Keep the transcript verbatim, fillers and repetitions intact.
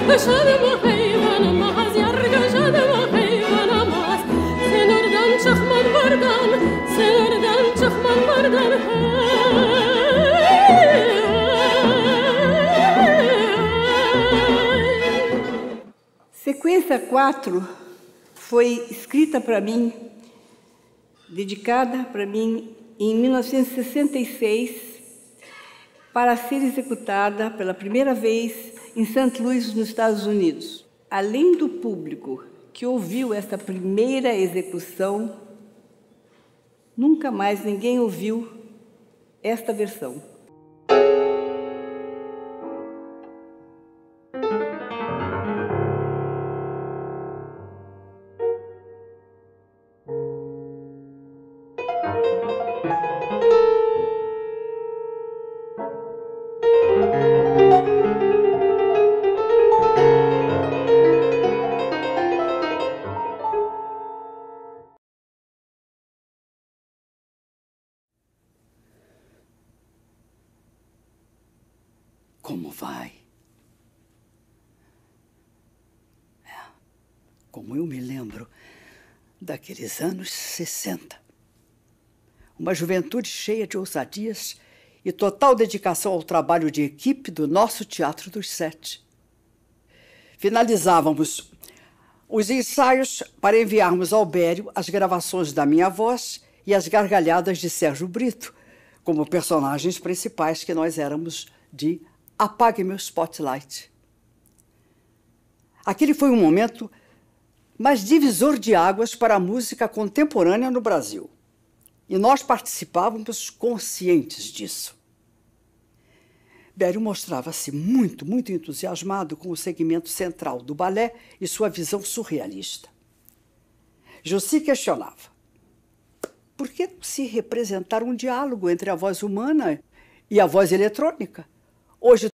Sequência quatro foi escrita para mim, dedicada para mim em mil novecentos e sessenta e seis, para ser executada pela primeira vez em Saint Louis, nos Estados Unidos. Além do público que ouviu essa primeira execução, nunca mais ninguém ouviu esta versão. Como vai? É, como eu me lembro daqueles anos sessenta. Uma juventude cheia de ousadias e total dedicação ao trabalho de equipe do nosso Teatro dos Sete. Finalizávamos os ensaios para enviarmos ao Bério as gravações da minha voz e as gargalhadas de Sérgio Brito, como personagens principais que nós éramos de Apague Meu Spotlight. Aquele foi um momento mais divisor de águas para a música contemporânea no Brasil. E nós participávamos conscientes disso. Bério mostrava-se muito, muito entusiasmado com o segmento central do balé e sua visão surrealista. Jossi questionava: por que não se representar um diálogo entre a voz humana e a voz eletrônica? Hoje